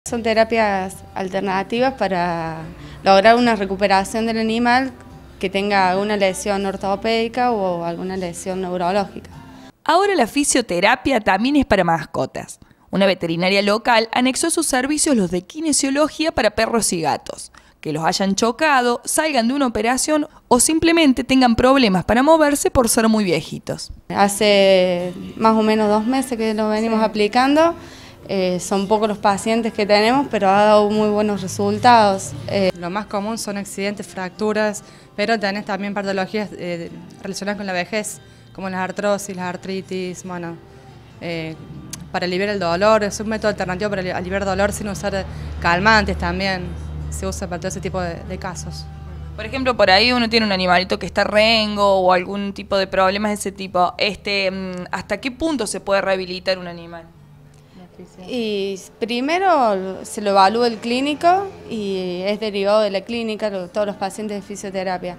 Son terapias alternativas para lograr una recuperación del animal que tenga alguna lesión ortopédica o alguna lesión neurológica. Ahora la fisioterapia también es para mascotas. Una veterinaria local anexó a sus servicios los de kinesiología para perros y gatos, que los hayan chocado, salgan de una operación o simplemente tengan problemas para moverse por ser muy viejitos. Hace más o menos 2 meses que lo venimos aplicando. Son pocos los pacientes que tenemos, pero ha dado muy buenos resultados. Lo más común son accidentes, fracturas, pero tenés también patologías relacionadas con la vejez, como las artrosis, las artritis, bueno, para aliviar el dolor. Es un método alternativo para aliviar dolor sin usar calmantes también, se usa para todo ese tipo de casos. Por ejemplo, por ahí uno tiene un animalito que está rengo o algún tipo de problemas de ese tipo. ¿Hasta qué punto se puede rehabilitar un animal? Y primero se lo evalúa el clínico y es derivado de la clínica todos los pacientes de fisioterapia.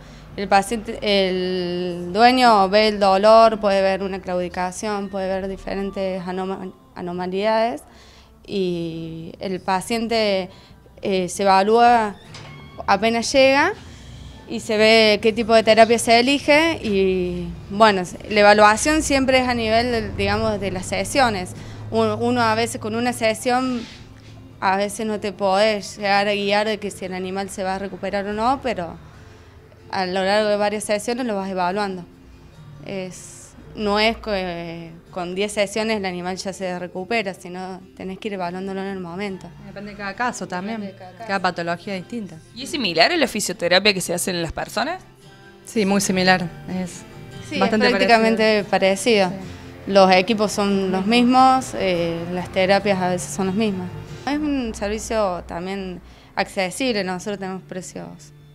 El dueño ve el dolor, puede ver una claudicación, puede ver diferentes anomalías y el paciente se evalúa apenas llega y se ve qué tipo de terapia se elige y bueno, la evaluación siempre es a nivel, digamos, de las sesiones. Uno a veces con una sesión, a veces no te podés llegar a guiar de que si el animal se va a recuperar o no, pero a lo largo de varias sesiones lo vas evaluando. No es que con 10 sesiones el animal ya se recupera, sino tenés que ir evaluándolo en el momento. Depende de cada caso también, cada patología distinta. ¿Y es similar a la fisioterapia que se hace en las personas? Sí, muy similar. Sí, bastante es prácticamente parecido. Sí. Los equipos son los mismos, las terapias a veces son las mismas. Es un servicio también accesible, nosotros tenemos precios,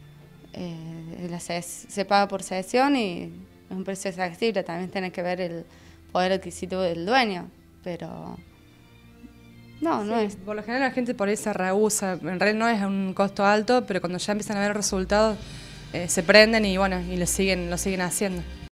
se paga por sesión y es un precio accesible, también tiene que ver el poder adquisitivo del dueño, pero no es. Por lo general la gente por ahí se rehúsa, en realidad no es un costo alto, pero cuando ya empiezan a ver resultados se prenden y bueno, y lo siguen haciendo.